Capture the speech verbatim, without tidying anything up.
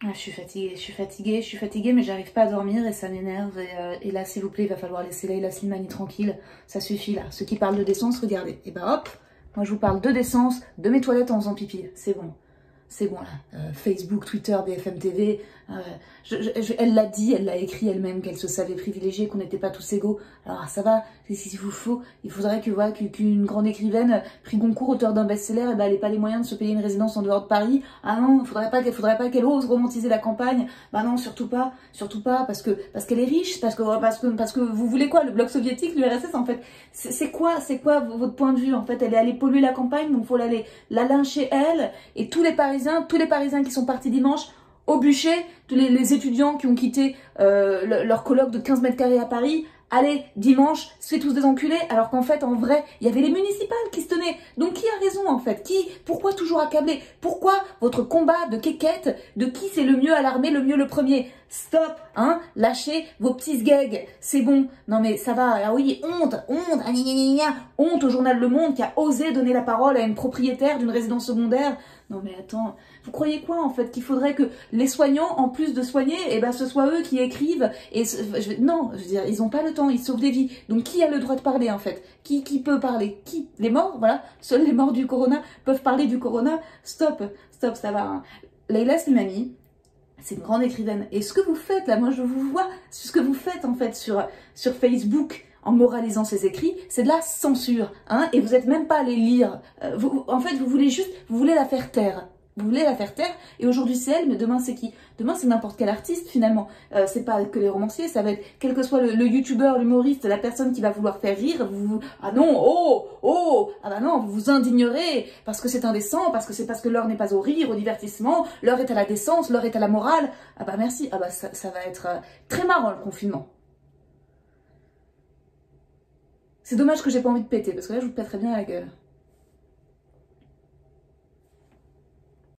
Ah, je suis fatiguée, je suis fatiguée, je suis fatiguée, mais j'arrive pas à dormir et ça m'énerve. Et, euh, et là, s'il vous plaît, il va falloir laisser Leïla Slimani tranquille. Ça suffit là. Ceux qui parlent de décence, regardez. Et bah hop, moi je vous parle de décence, de mes toilettes en faisant pipi. C'est bon. C'est bon là. Euh, Facebook, Twitter, B F M T V. Euh, je, je, je, elle l'a dit, elle l'a écrit elle-même, qu'elle se savait privilégiée, qu'on n'était pas tous égaux. Alors ça va, s'il vous faut, il faudrait que voilà qu'une grande écrivaine, prix Goncourt, auteur d'un best-seller, eh ben, elle n'ait pas les moyens de se payer une résidence en dehors de Paris. Ah non, il faudrait pas qu'elle faudrait pas qu'elle ose romantiser la campagne. Bah non, surtout pas, surtout pas, parce que parce qu'elle est riche, parce que parce que parce que vous voulez quoi, le bloc soviétique, l'U R S S en fait. C'est quoi, c'est quoi votre point de vue en fait? Elle est allée polluer la campagne, donc faut l'aller la lyncher elle et tous les Parisiens, tous les Parisiens qui sont partis dimanche au bûcher, tous les, les étudiants qui ont quitté euh, le, leur colloque de quinze mètres carrés à Paris, allez, dimanche, c'est tous des enculés, alors qu'en fait, en vrai, il y avait les municipales qui se tenaient. Donc qui a raison en fait? Qui? Pourquoi toujours accabler? Pourquoi votre combat de quéquette, de qui c'est le mieux à l'armée, le mieux le premier? Stop, hein? Lâchez vos petits gags, c'est bon. Non mais ça va, ah oui, honte, honte, ah, gna, gna, gna, gna. Honte au journal Le Monde qui a osé donner la parole à une propriétaire d'une résidence secondaire. Non mais attends, vous croyez quoi en fait? Qu'il faudrait que les soignants, en plus de soigner, eh ben ce soit eux qui écrivent et je, non, je veux dire, ils ont pas le temps, ils sauvent des vies. Donc qui a le droit de parler en fait? Qui, qui peut parler? Qui? Les morts, voilà. Seuls les morts du corona peuvent parler du corona. Stop, stop, ça va. Hein. Leïla Slimani, c'est une grande écrivaine. Et ce que vous faites là, moi je vous vois, ce que vous faites en fait sur, sur Facebook, en moralisant ses écrits, c'est de la censure, hein, et vous n'êtes même pas allé lire. Euh, vous, en fait, vous voulez juste, vous voulez la faire taire. Vous voulez la faire taire, et aujourd'hui c'est elle, mais demain c'est qui? Demain c'est n'importe quel artiste finalement. Euh, c'est pas que les romanciers, ça va être quel que soit le, le youtubeur, l'humoriste, la personne qui va vouloir faire rire. Vous, ah non, oh, oh, ah bah non, vous vous indignerez parce que c'est indécent, parce que c'est parce que l'heure n'est pas au rire, au divertissement, l'heure est à la décence, l'heure est à la morale. Ah bah merci, ah bah ça, ça va être euh, très marrant le confinement. C'est dommage que j'ai pas envie de péter, parce que là je vous pèterais bien la gueule.